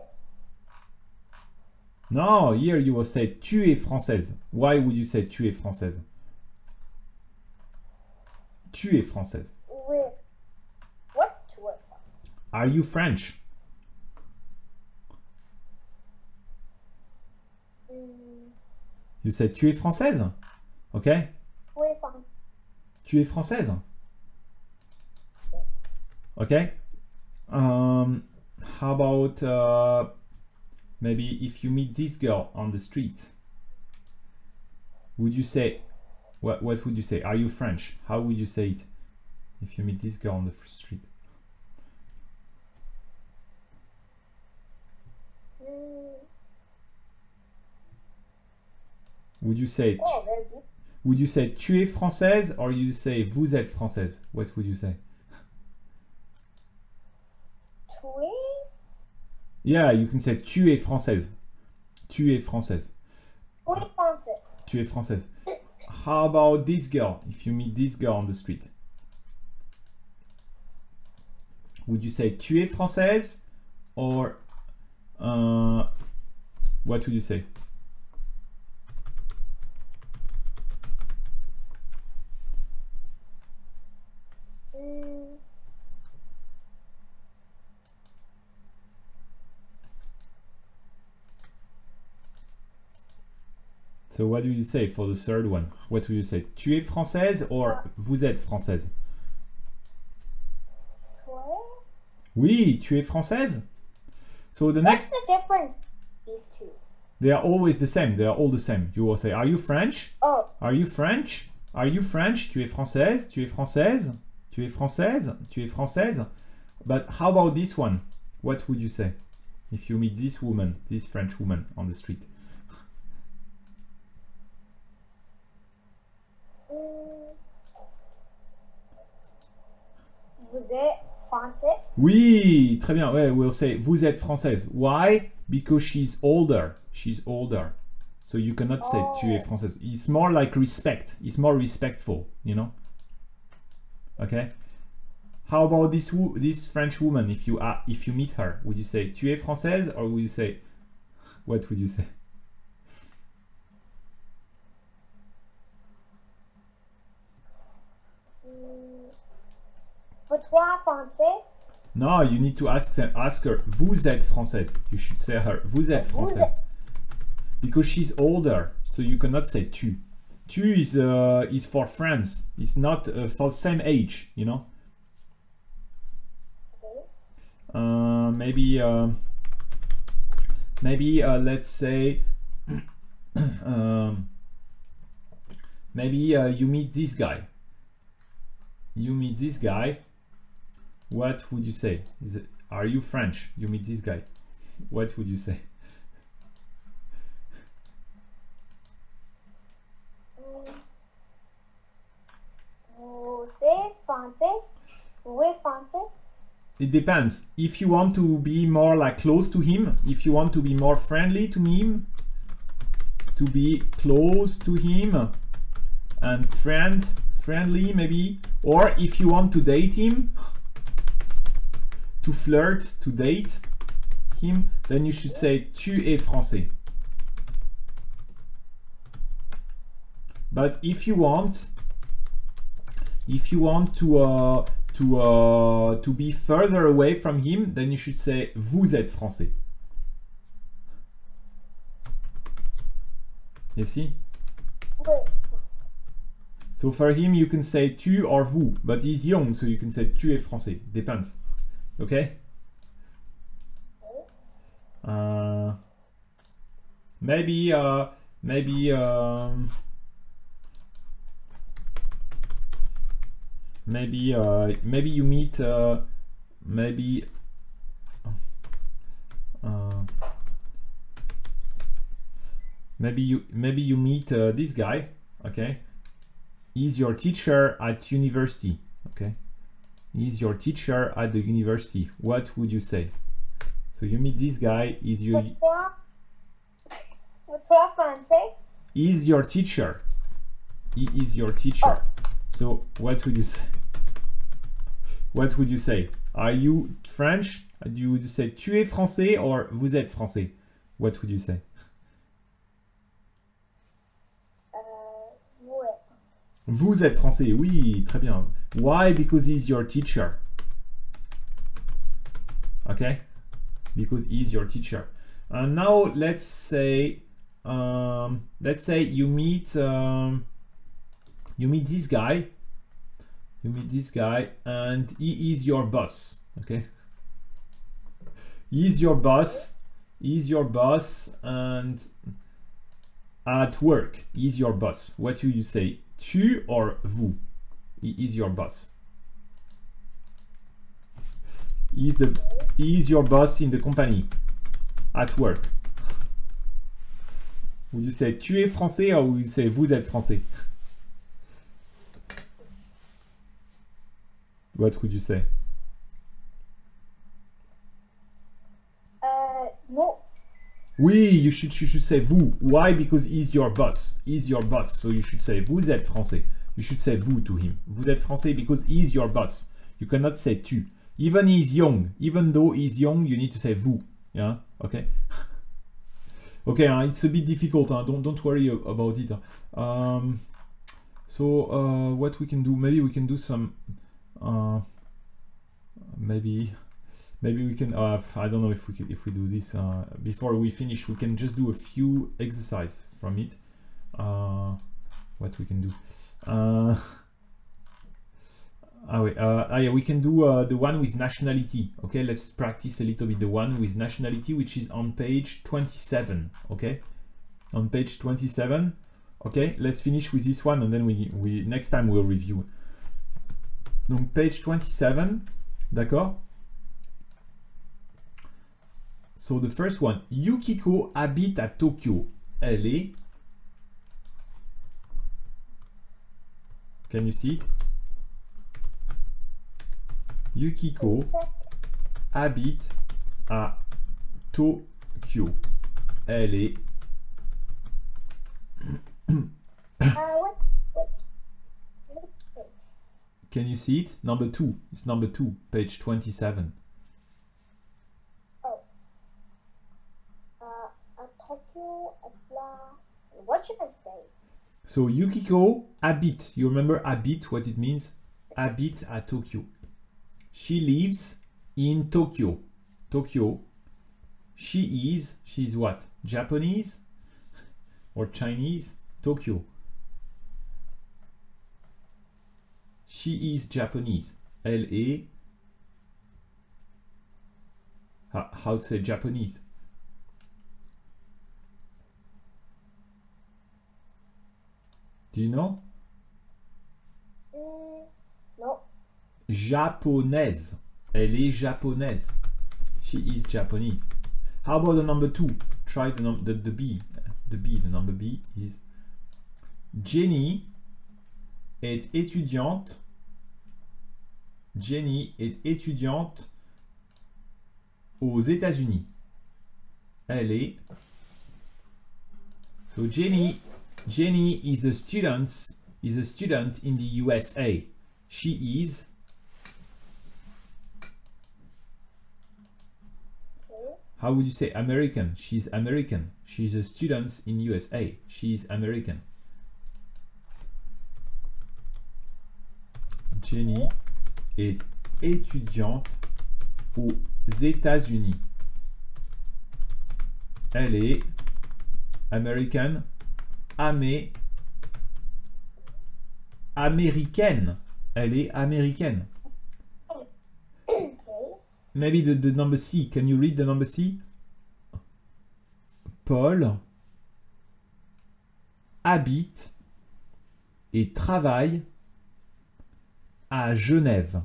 A: No, here you will say tu es française. Why would you say tu es française? Tu es française.
B: What's tu es française?
A: Are you French?
B: Mm.
A: You say tu es française. Okay?
B: Tu es française.
A: Tu es française. Okay? Um, how about uh, maybe if you meet this girl on the street, would you say, what, what would you say? Are you French? How would you say it if you meet this girl on the street?
B: Mm.
A: Would you say,
B: Oh, very good.
A: would you say tu es française or you say vous êtes française? What would you say?
B: Tu es?
A: Yeah, you can say tu es française. Tu es française.
B: Tu es française.
A: Tu es française. How about this girl? If you meet this girl on the street, would you say tu es française or uh, what would you say?
B: Mm.
A: So what do you say for the third one? What would you say? Tu es française or vous êtes française?
B: Tu es?
A: Oui, tu es française. So the
B: What's
A: next,
B: the difference between these two?
A: they are always the same. They are all the same. You will say, are you French?
B: Oh,
A: Are you French? Are you French? Tu es française? Tu es française? Tu es française? Tu es française? But how about this one? What would you say if you meet this woman, this French woman on the street?
B: mm. Vous êtes français?
A: Oui, très bien. Ouais, we'll say vous êtes française. Why? Because she's older. She's older. So you cannot say
B: Oh.
A: tu es française. It's more like respect. It's more respectful, you know? Okay? How about this wo this French woman? If you uh, if you meet her, would you say tu es française or would you say, what would you say?
B: Mm. Pour toi, français?
A: No, you need to ask them, ask her, vous êtes française. You should say her, vous êtes
B: Vous
A: française.
B: êtes-
A: Because she's older, so you cannot say tu. Tu is uh, is for France. It's not uh, for same age, you know.
B: Okay.
A: Uh, maybe uh, maybe uh, let's say um, maybe uh, you meet this guy. You meet this guy. What would you say? Is it, are you French? You meet this guy. What would you say?
B: Mm. Vous êtes français? Vous êtes français?
A: It depends. If you want to be more like close to him, if you want to be more friendly to him, to be close to him and friend, friendly maybe, or if you want to date him, to flirt, to date him, then you should say tu es français. But if you want, if you want to uh, to uh, to be further away from him, then you should say vous êtes français. You see?
B: Oui.
A: So for him you can say tu or vous, but he's young, so you can say tu es français. Depends. Okay? Uh, maybe uh, maybe um, maybe uh, maybe you meet uh, maybe uh, maybe you maybe you meet uh, this guy. Okay, he's your teacher at university. Okay, he's your teacher at the university. What would you say? So you meet this guy. Is you?
B: Toi français?
A: Is your teacher? He is your teacher.
B: Oh.
A: So what would you say? What would you say? Are you French? Do you say tu es français or vous êtes français? What would you say?
B: Uh, ouais.
A: Vous êtes français, oui, très bien. Why? Because he's your teacher. Okay? Because he's your teacher. And now let's say, um, let's say you meet, um, you meet this guy. You meet this guy, and he is your boss. Okay? He is your boss. He is your boss, and at work, he is your boss. What do you say? Tu or vous? He is your boss. He is the he is your boss in the company at work. Would you say tu es français or would you say vous êtes français? What would you say?
B: Uh, no.
A: Oui, you should you should say vous. Why? Because he's your boss. He's your boss. So you should say vous êtes français. You should say vous to him. Vous êtes français because he's your boss. You cannot say tu. Even he's young. Even though he's young, you need to say vous. Yeah. Okay. Okay. Uh, it's a bit difficult. Huh? Don't don't worry about it. Huh? Um. So uh, what we can do? Maybe we can do some. Uh, maybe. Maybe we can, uh, I don't know if we can, if we do this, uh, before we finish, we can just do a few exercise from it. Uh, what we can do. Uh, ah, wait, uh, ah, yeah, we can do uh, the one with nationality. Okay, let's practice a little bit the one with nationality, which is on page twenty-seven. Okay, on page twenty-seven. Okay, let's finish with this one and then we, we next time we'll review. Donc, page twenty-seven, d'accord? So the first one, Yukiko habite à Tokyo. Elle est. Can you see it? Yukiko habite à Tokyo. Elle est.
B: Uh, what, what, what?
A: Can you see it? Number two. It's number two, page twenty-seven.
B: What should I say?
A: So Yukiko habite. You remember habite, what it means? Habite à Tokyo. She lives in Tokyo. Tokyo. She is, she is what? Japanese or Chinese? Tokyo. She is Japanese. Elle est. How, how to say Japanese? Do you know?
B: Mm, no.
A: Japonaise. Elle est japonaise. She is Japanese. How about the number two? Try the, num the, the B. The B, the number B is Jenny est étudiante. Jenny est étudiante aux États-Unis. Elle est. So Jenny. Jenny is a student is a student in the U S A. She is
B: Okay.
A: How would you say American? She's American. She's a student in U S A. She's American. Jenny est étudiante aux États-Unis. Elle est American. Amé, américaine. Elle est américaine.
B: Okay.
A: Maybe the, the number C. Can you read the number C? Paul habite et travaille à Genève.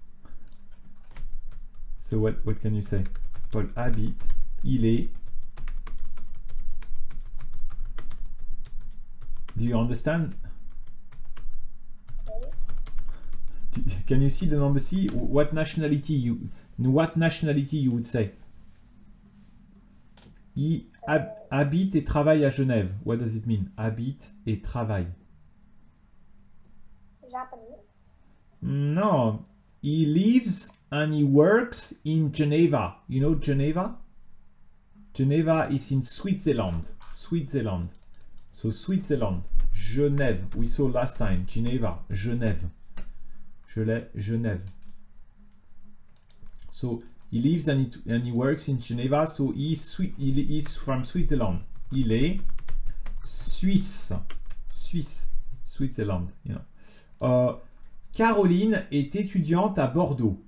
A: So what, what can you say? Paul habite, il est Do you understand? Can you see the number C? What nationality you what nationality you would say? Il hab, habite et travaille à Genève. What does it mean? Habite et travaille.
B: Japanese.
A: No. He lives and he works in Geneva. You know Geneva? Geneva is in Switzerland. Switzerland. So Switzerland. Genève. We saw last time. Geneva. Genève. Genève. So he lives and he, and he works in Geneva. So he is, he is from Switzerland. Il est Suisse. Suisse. Switzerland. You know. Uh, Caroline est étudiante à Bordeaux.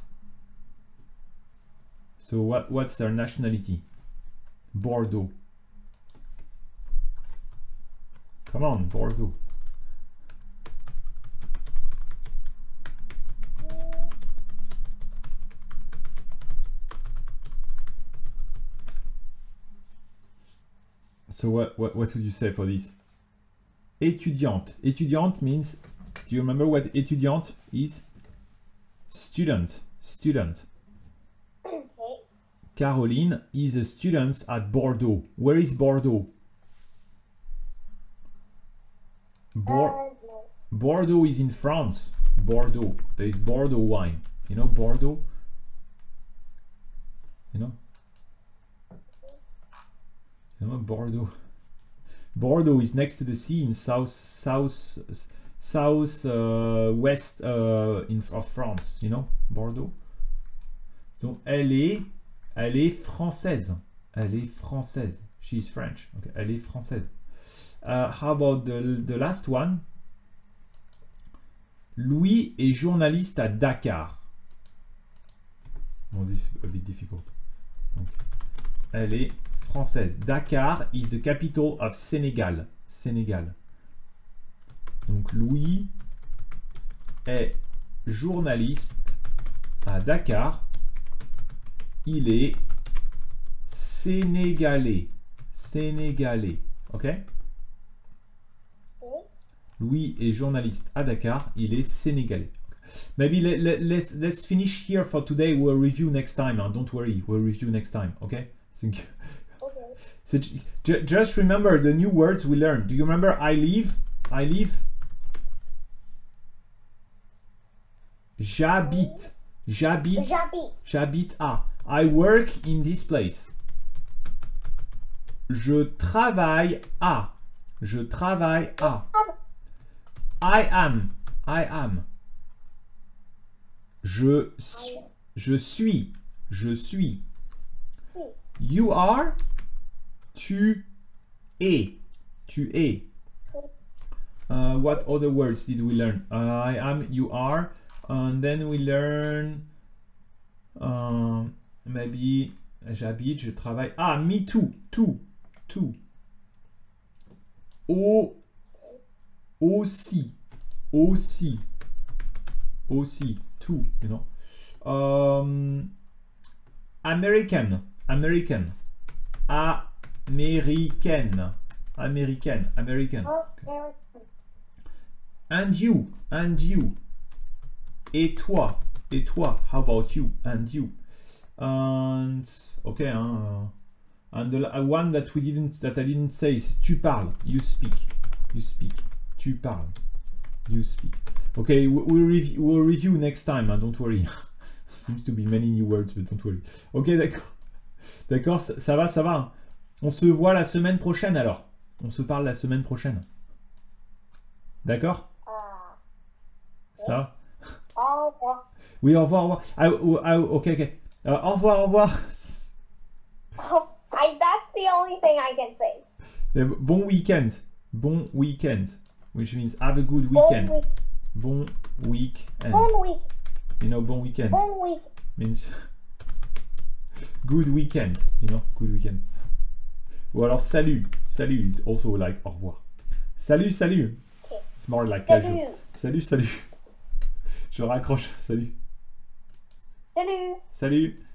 A: So what, what's her nationality? Bordeaux. Come on, Bordeaux. So what, what, what would you say for this? Étudiante. Étudiante means, do you remember what étudiante is? Student. Student.
B: Okay.
A: Caroline is a student at Bordeaux. Where is Bordeaux? Bor
B: Uh, no.
A: Bordeaux is in France. Bordeaux. There is Bordeaux wine. You know Bordeaux? You know? You know Bordeaux. Bordeaux is next to the sea in south south south uh, west uh, in of France. You know Bordeaux. Donc elle est elle est française. Elle est française. She is French. Okay. Elle est française. Uh, how about the, the last one? Louis est journaliste à Dakar. Bon, this is a bit difficult. Donc, elle est française. Dakar is the capital of Sénégal. Sénégal. Donc Louis est journaliste à Dakar. Il est sénégalais. Sénégalais. Ok? Louis est journaliste à Dakar. Il est sénégalais. Maybe let, let, let's, let's finish here for today. We'll review next time. Huh? Don't worry. We'll review next time. Okay? Thank you.
B: Okay.
A: So, j just remember the new words we learned. Do you remember I live? I live? J'habite. J'habite.
B: J'habite.
A: J'habite à. I work in this place. Je travaille à. Je travaille à. I am. I am. Je suis. Je suis. Je suis. You are. Tu es. Tu es. Uh, what other words did we learn? Uh, I am, you are. And then we learn. Um, maybe. J'habite, je travaille. Ah, me too. Too. Too. Au. Aussi. Aussi. Aussi. Too, you know. Um, American. American. Américaine. Américaine. American.
B: Okay.
A: And you. And you. Et toi. Et toi. How about you? And you. And okay. Uh, and the one that we didn't, that I didn't say is tu parles. You speak. You speak. Tu parles. You speak. Okay, we'll review, we'll review next time. Hein, don't worry. Seems to be many new words, but don't worry. Ok, d'accord. D'accord, ça, ça va, ça va. On se voit la semaine prochaine alors. On se parle la semaine prochaine. D'accord?
B: Uh,
A: Ça va?
B: Au revoir.
A: Oui, au revoir, au revoir. Ah, oh, ah, ok, ok. Euh, au revoir, au revoir.
B: Oh, I, that's the only thing I can say.
A: Bon week-end. Bon week-end. Which means have a good weekend.
B: Bon week.
A: Bon week-end.
B: Bon week.
A: You know, bon weekend.
B: Bon week.
A: Means good weekend. You know, good weekend. Ou alors salut. Salut is also like au revoir. Salut, salut.
B: Okay.
A: It's more like
B: Salut.
A: casual. Salut, salut. Je raccroche. Salut.
B: Salut.
A: Salut.